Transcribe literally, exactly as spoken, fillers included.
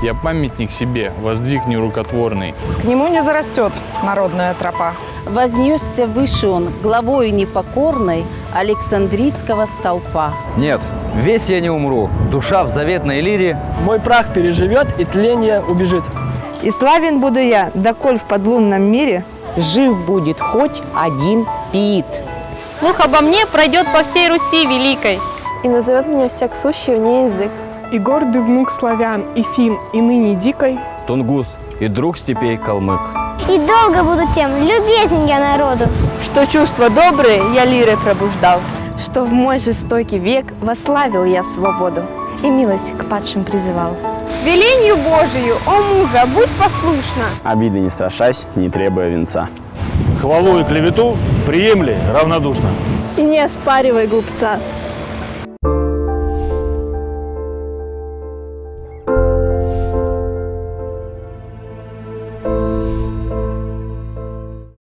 Я памятник себе воздвиг нерукотворный. К нему не зарастет народная тропа. Вознесся выше он главою непокорной Александрийского столпа. Нет, весь я не умру, душа в заветной лире. Мой прах переживет и тление убежит. И славен буду я, доколь в подлунном мире жив будет хоть один Пит. Слух обо мне пройдет по всей Руси великой. И назовет меня всяк сущий вне язык. И гордый внук славян, и фин, и ныне дикой. Тунгус, и друг степей калмык. И долго буду тем любезен я народу, что чувства добрые я лирой пробуждал, что в мой жестокий век вославил я свободу и милость к падшим призывал. Веленью Божию, о муза, будь послушна. Обиды не страшась, не требуя венца. Хвалу и клевету приемли равнодушно. И не оспаривай глупца.